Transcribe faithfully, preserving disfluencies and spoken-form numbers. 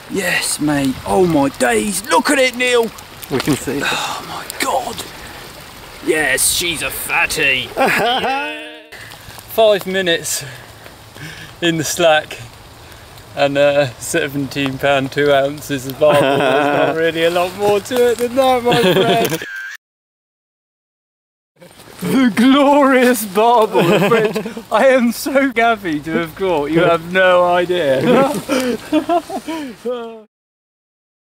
Yes, mate. Oh my days. Look at it, Neil. We can see. Oh my God. Yes, she's a fatty. Yeah. Five minutes in the slack and uh, seventeen pound two ounces of barbel. There's not really a lot more to it than that, my friend. The glorious barbel, which I am so happy to have caught. You have no idea.